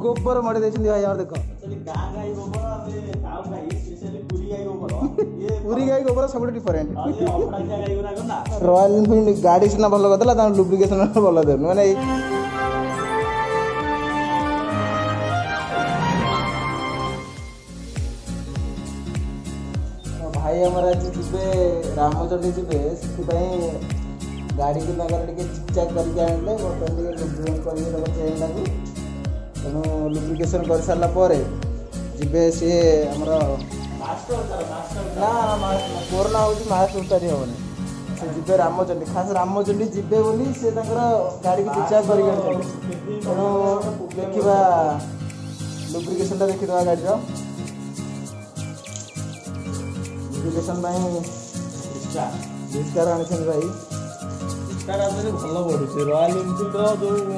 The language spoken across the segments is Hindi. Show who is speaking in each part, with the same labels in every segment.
Speaker 1: गोबर मड़ी देछन भाई यार देखो
Speaker 2: एक्चुअली गां गाई गोबर आबे गाव गाई स्पेशली पुरी गाई गोबर ये
Speaker 1: पूरी गाई गोबर सब डिफरेंट
Speaker 2: ये अपराजिया गाई गुरा ना
Speaker 1: रॉयल एनफील्ड गाड़ी सिना भल करदेला ता लुब्रिकेशन भल देनु माने भाई हमारा आज जीवे रामचंडी जीवे से गाड़ी की नगर टे चिक चाक करके आने बर्तमान टे लुब्रिकेशन कर चेन टाकू तेणु लुब्रिकेशन कर सारा पर जीवे सी आमर ना कोरोना हूँ मास्क उतारी हेनी से जीवे रामचंडी खास रामचंडी जीवे बोली से गाड़ी की चिक चाक कर तेणु देखा लुब्रिकेशन देखीद गाड़ी लुब्रिकेशन रिस्कार आनी भाई
Speaker 2: भल पड़ुचे रॉयल एनफिल्ड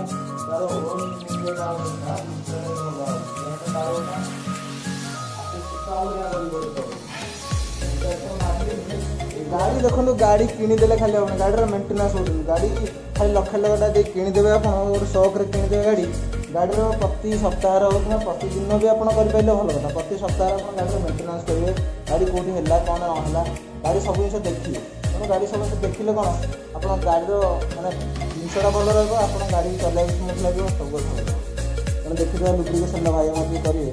Speaker 1: गाड़ी देखो गाड़ी किणीदे खाली हम गाड़ी मेन्टेनान्स हो गाड़ी खाली लक्ष लक्षटा दे किणीदेवे आप गोटे शौक किणीदेवे गाड़ी गाड़ी प्रति सप्ताह हो कि प्रतिदिन भी आप करें भल कथा प्रति सप्ताह आप गाड़ी मेन्टेनान्स करेंगे गाड़ी कौटी है कौन ना गाड़ी सब जिन देखिए तेणु गाड़ी सब देखिले कौन आप गाड़ी मानने जिनसा भल रहा गाड़ी चलाइ स्मूथ लगे सब तेणु देखिए लुब्रिकेशन भाई हम करेंगे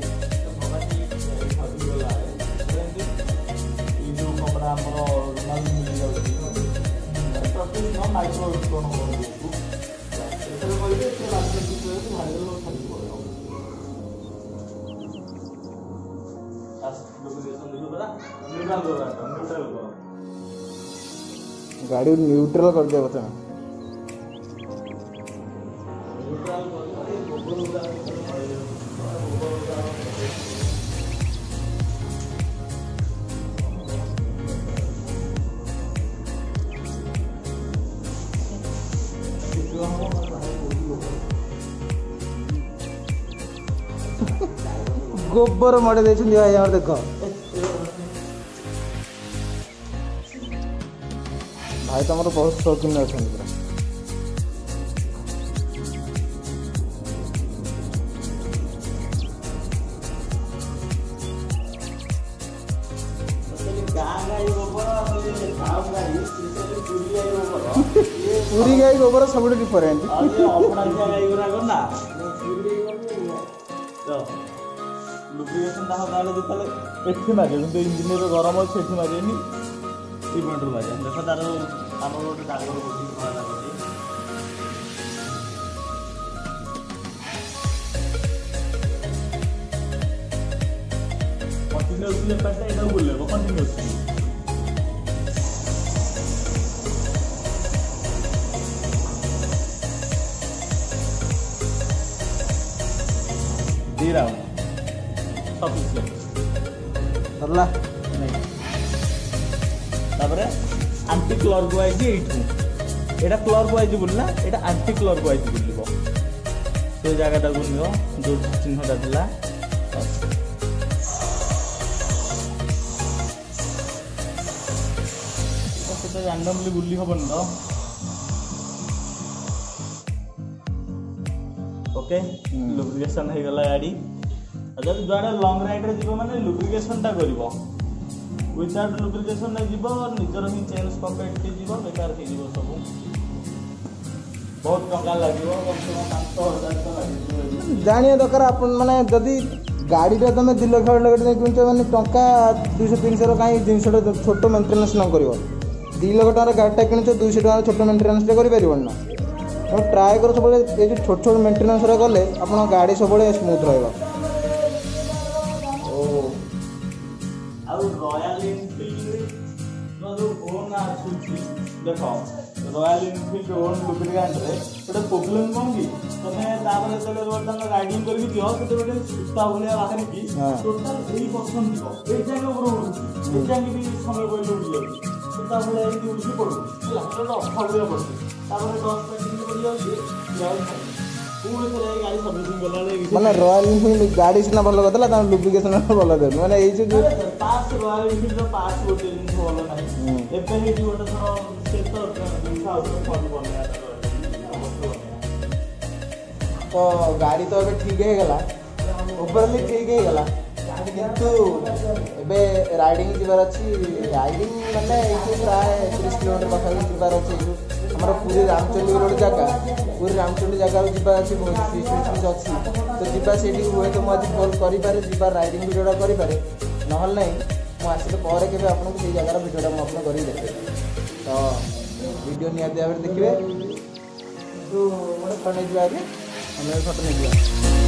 Speaker 1: गाड़ी न्यूट्रल कर दिया बता गोबर मड़ी देछन भाई यार देखो भाई तुम बहुत शौकीन अच्छा पूरा पूरी गाई गोबर सब डिफरेंट
Speaker 2: लुब्रिकेशन एठी मारे इंजिन गरम अच्छे एठी मारे इवेंट मारे देख तार आम गोटे डागर कंटिन्यूसली एटा बुलेब कंटिन्यूसली दी राउंड
Speaker 1: सरला
Speaker 2: तापरे आंटी क्लॉक वाइज एठू एटा क्लॉक वाइज बुलना एटा आंटी क्लॉक वाइज बुलिबो से जगहटा बुलिबो जो चिन्हटा दिला तो रैंडमली बुली हबन तो ओके लुब्रिकेशन हो गला गाड़ी जब जुआड़े लंग राइड रे जीव माने लुब्रिकेशन टा करिवो विदाउट लुब्रिकेशन ने जीव निजर ही चेन स्पॉकेट के जीव बेकार के जीव सब बहुत टंका लागिवो कम से कम 5000 तो लागिवो
Speaker 1: जानिए दरकार अपन माने जदी गाड़ी रे तुम 2 लाख लगे किंच माने टंका 200-300 काई जिनसटा छोटो मेंटेनेंस न करिवो 2 लाख टका गाड़ीटा किनछ 200 टका छोटो मेंटेनेंस रे करि परिबो ना तो ट्राई करो सब ये जो छोट छोट मेंटेनेंस रे गले अपन गाड़ी सब स्मूथ रहइबो
Speaker 2: रॉयल एनफील्ड जो ओन आसुची देखो रॉयल एनफील्ड ओन लुब्रिकेंट रे गोटे प्रोब्लेम कौन कि तुम तापर चले वर्तमान राइडिंग करके दियो तो गोटे सुस्ता भलिया बाहर की टोटल 8% दियो ए जांगे ऊपर ए जांगे भी समय कोई उड़ जाई सुस्ता भलिया एई उड़ पड़ो हला तो अखा भलिया पड़ो तापर 10 पेंटिंग पड़ी जाई
Speaker 1: माने रॉयल एनफील्ड गाड़ी सिना भल करदेला ता लुब्रिकेशन भल देनु माने ए जो
Speaker 2: पास रॉयल एनफील्ड रो पास गोटे दिन भल नाही एबे हे गोटे थरो से तो दुखा फल बने
Speaker 1: तो गाड़ी तो अबे ठीक है गला ओवरअली ठीक ही गला किंतु एबे राइडिंग जीवार अच्छी राइडिंग माने एठू प्राय 30 किलोमीटर पाखा जीवार अच्छी हमर पूरी रामचंडी रोड जगह पूरी रामचंडी जगह जीवा अच्छी बहुत फीस अच्छी तो जीवा सेठी हुए तो मैं आज कॉल करि पारे जीवा राइडिंग वीडियोटा करि पारे नहल नहीं मु आसिले पर केबे आपन को से जगह वीडियोटा मु आपन करि देखे तो वीडियो निया भाव देखिए तो मोटे फोटो नहीं हम फोटो नहीं